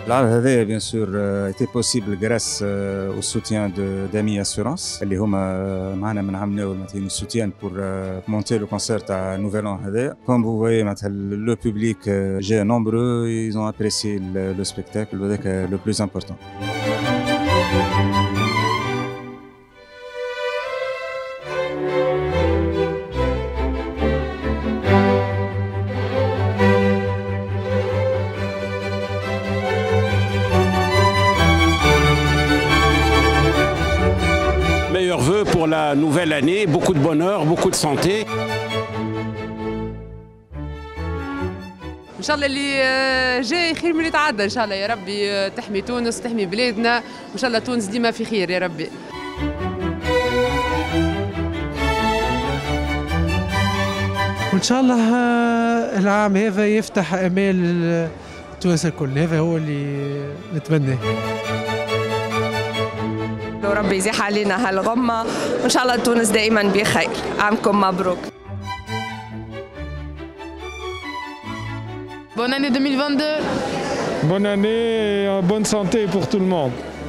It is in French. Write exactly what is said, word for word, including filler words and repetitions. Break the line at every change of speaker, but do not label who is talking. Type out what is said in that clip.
العرض هذا bien sûr était possible grâce au soutien de d'Ami Assurance اللي هما معنا من عام ناول معناتها soutien pour monter le concert à Nouvel An هذا. Comme vous voyez معناتها le public j'ai nombreux, ils ont apprécié le, le spectacle وذاك le plus important.
Meilleurs vœux pour la nouvelle année, beaucoup de bonheur, beaucoup de santé.
ان شاء الله اللي جاي خير من اللي تعدى ان شاء الله يا ربي، تحمي تونس تحمي بلادنا وان شاء الله تونس ديما في خير يا ربي.
وان شاء الله العام هذا يفتح امال تونس الكل، هذا هو اللي نتمناه.
وربي يزيح علينا هالغمة وإن شاء الله تونس دائما بخير. عامكم مبروك.
Bonne année deux mille vingt-deux.
Bonne année et bonne santé pour tout le monde.